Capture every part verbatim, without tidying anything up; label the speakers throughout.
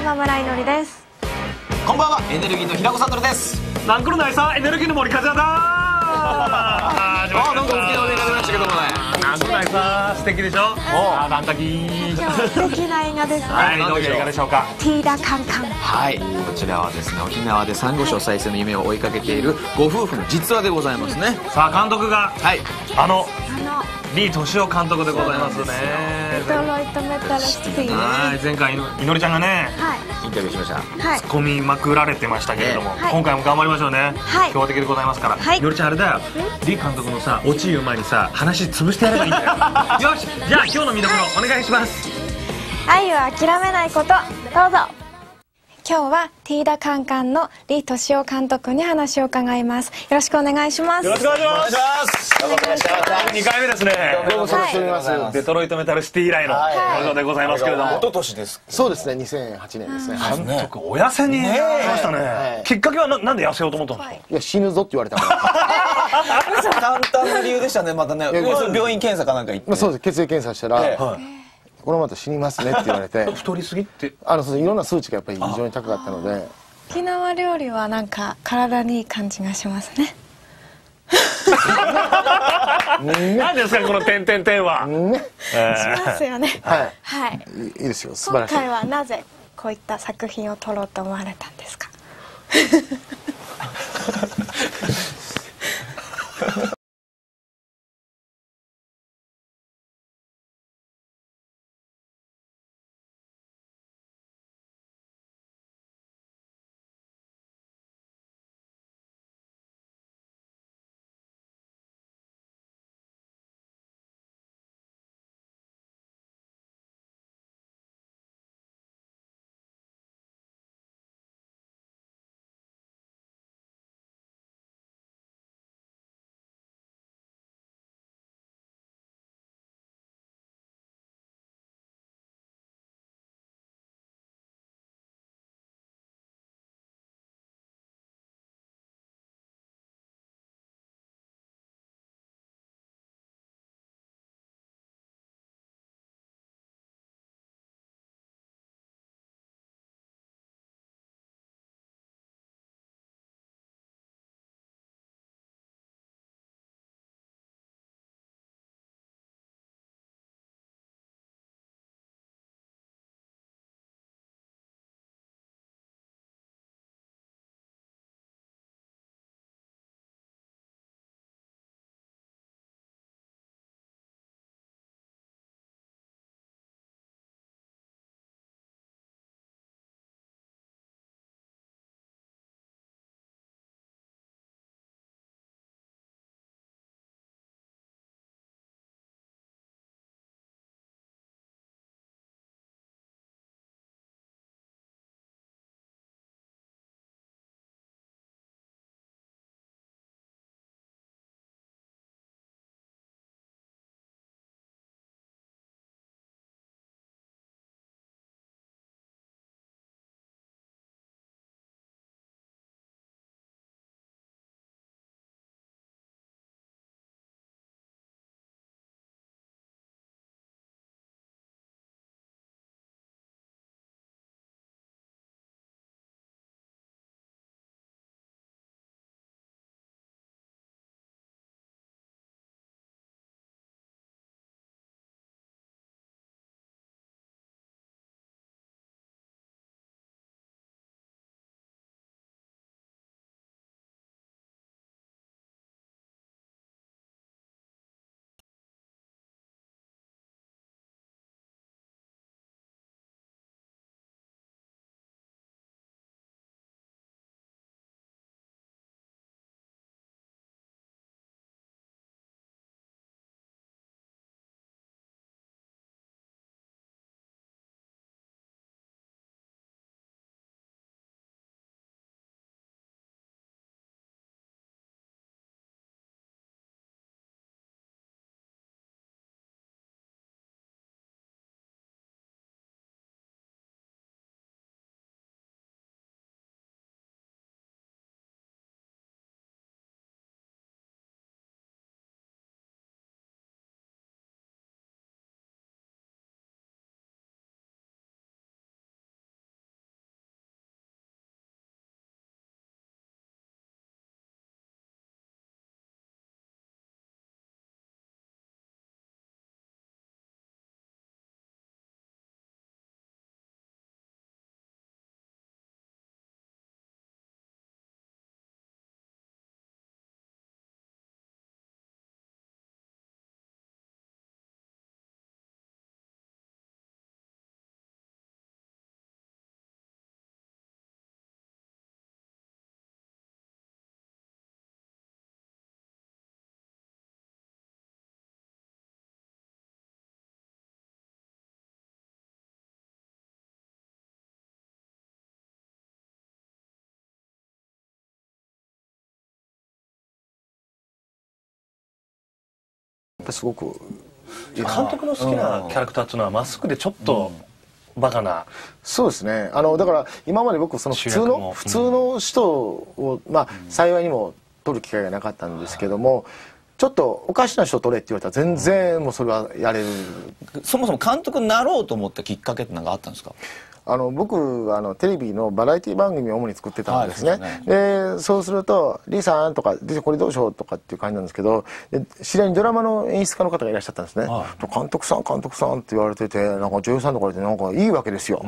Speaker 1: 山村いのりです。
Speaker 2: こんばんは、エネルギーの平子悟です。
Speaker 3: なんくるないさ、エネルギーの森和也だー。あ
Speaker 2: あ、なんか沖縄で言われましたけどもね。
Speaker 3: なんくるないさ、素敵でしょ。あ、ランタキー。
Speaker 1: 今日素敵な映画ですね。
Speaker 3: はい、どういう映画でしょうか。
Speaker 1: ティーダカンカン。
Speaker 2: はい、こちらはですね、沖縄でサンゴ礁再生の夢を追いかけているご夫婦の実話でございますね。
Speaker 3: さあ、監督が、
Speaker 2: はい、
Speaker 3: あの
Speaker 1: あの
Speaker 3: リー敏夫監督でございますね。
Speaker 1: デトロイトメタルシティ。
Speaker 3: はい、前回いのりちゃんがね、
Speaker 1: はい
Speaker 2: インタビューしました。
Speaker 1: はい。
Speaker 3: 突っ込みまくられてましたけれども、
Speaker 1: はい
Speaker 3: 今回も頑張りましょうね。
Speaker 1: はい
Speaker 3: 強敵でございますから。
Speaker 1: はい
Speaker 3: いのりちゃんあれだよ。リー監督のさ、オチ言う前にさ、話潰してやればいいんだよ。よし、じゃあ今日の見どころお願いします。
Speaker 1: 愛は諦めないこと。どうぞ。今日はティーダカンカンのリー敏夫監督に話を伺います。よろしくお願いします。
Speaker 3: よろしくお願いします。
Speaker 2: お願いします。
Speaker 3: にかいめですね。
Speaker 4: どうもそろそろいます。
Speaker 3: デトロイトメタルシティ以来の登場でございますけれども、
Speaker 4: 一昨年です。そうですね、にせんはちねんですね。
Speaker 3: 監督お痩せになりましたね。きっかけはななんで痩せようと思ったんですか。
Speaker 4: いや死ぬぞって言われたから。
Speaker 5: 簡単な理由でしたね。またね、病院検査かなんか行って。
Speaker 4: まあそうです。血液検査したら、このまま死にますねって言われて。
Speaker 3: 太りすぎって。
Speaker 4: あのそういろんな数値がやっぱり非常に高かったので。
Speaker 1: 沖縄料理はなんか体にいい感じがしますね。
Speaker 3: 何ですかこの点点点は。
Speaker 1: しますよね。
Speaker 4: は
Speaker 1: はい。
Speaker 4: い。いいですよ。素晴らしい。
Speaker 1: 今回はなぜこういった作品を撮ろうと思われたんですか。
Speaker 4: ぱりすごく
Speaker 6: 監督の好きなキャラクターっていうのはまっすぐでちょっとバカな、
Speaker 4: そうですね。あのだから今まで僕その普通の普通の人をまあ幸いにも撮る機会がなかったんですけども、ちょっとおかしな人撮れって言われたら全然もうそれはやれる。
Speaker 5: そもそも監督になろうと思ったきっかけって何かあったんですか？
Speaker 4: あの僕はあのテレビのバラエティ番組を主に作ってたんですね。
Speaker 5: はい、そうです
Speaker 4: ね。でそうすると「リーさん」とか「これどうしよう」とかっていう感じなんですけど、で知り合いにドラマの演出家の方がいらっしゃったんですね。はい、監督さん監督さんって言われてて、なんか女優さんとか言われてなんかいいわけですよ。うん、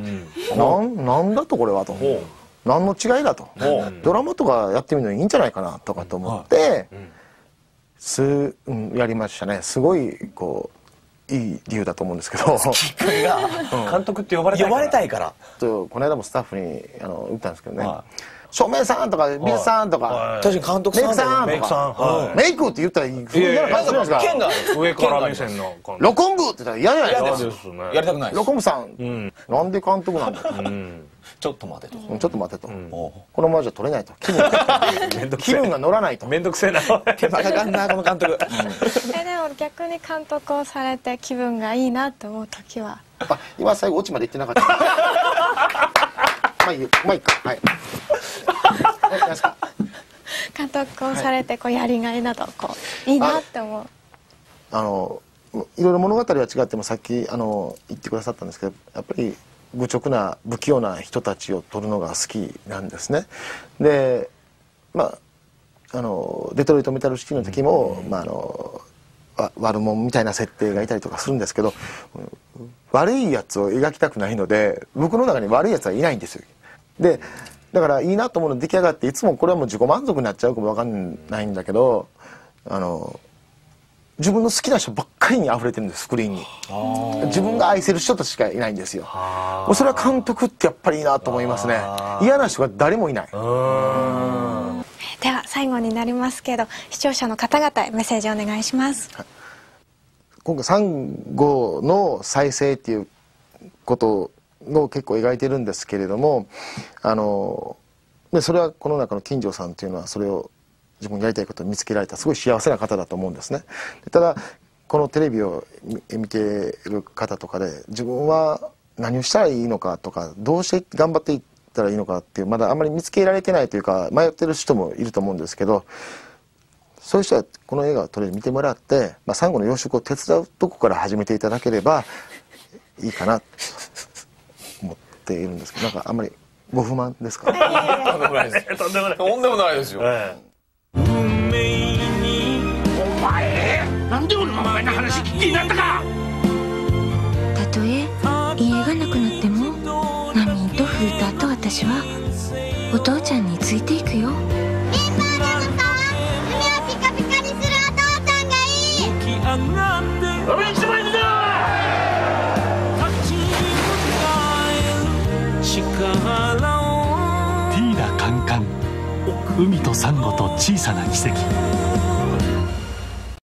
Speaker 4: なんなんだとこれはと。何の違いだと。ドラマとかやってみるのいいんじゃないかなとかと思って、はいうん、す、うん、やりましたね。すごいこう。いい理由だと思うんですけど、
Speaker 6: 監督って呼ばれたいから。呼ばれたいから。
Speaker 4: この間もスタッフにあの言ったんですけどね。照明さんとか美術さんとか、
Speaker 5: 確かに監督さん、
Speaker 4: メイクさん、メイクって言ったらいい。嫌な感じじゃないですか。
Speaker 5: 剣が
Speaker 6: 上から目線の。
Speaker 4: 録音部って言ったら嫌じゃない
Speaker 5: ですか。やりたくない。
Speaker 4: 録音部さん、なんで監督なんだ。
Speaker 5: ちょっと待てと。
Speaker 4: ちょっと待てと。このままじゃ撮れないと。気分が乗らないと。
Speaker 6: めんどくせえな。
Speaker 5: 手間かかんなこの監督。
Speaker 1: えでも逆に監督をされて気分がいいなと思う時は。
Speaker 4: あ、今最後オチまで言ってなかった。まあいい、まあいいか。はい。
Speaker 1: 監督をされてこうやりがいなどこういいなって思う。
Speaker 4: あのいろいろ物語は違ってもさっきあの言ってくださったんですけど、やっぱり愚直な不器用な人たちを撮るのが好きなんですね。で、まああのデトロイトメタルシティの時も、まああの悪者みたいな設定がいたりとかするんですけど、悪いやつを描きたくないので僕の中に悪いやつはいないんですよ。でだからいいなと思うの出来上がって、いつもこれはもう自己満足になっちゃうかも分かんないんだけど、あの自分の好きな人ばっかりに溢れてるんです、スクリーンに。自分が愛せる人としかいないんですよ。それは監督ってやっぱりいいなと思いますね。嫌な人が誰もいない。で
Speaker 1: は最後になりますけど、視聴者の方々へメッセージお願いします。
Speaker 4: 今回サンゴの再生っていうことを結構描いてるんですけれども、あのでそれはこの中の金城さんっていうのはそれを自分のやりたいことを見つけられたすごい幸せな方だと思うんですね。ただこのテレビを見ている方とかで自分は何をしたらいいのかとか、どうして頑張っていったらいいのかっていうまだあんまり見つけられてないというか迷ってる人もいると思うんですけど、そういう人はこの映画をとりあえず見てもらって、まあ、サンゴの養殖を手伝うとこから始めていただければいいかなと思っているんですけど、なんかあんまりご不満ですか？
Speaker 5: とんでもないです。とんでもない。とんでもないですよ。
Speaker 3: 運命にお前なんで俺のお前の話聞きになったか。
Speaker 7: たとえ家がなくなってもナミンとフータと私はお父ちゃんについていくよ。
Speaker 8: メンバーなのか？胸をピカピカにするお父さんがいい。
Speaker 3: 起き上がっておめ一枚だ。立ち向かえる力を。ティーダカンカン、海とサンゴと小さな奇跡。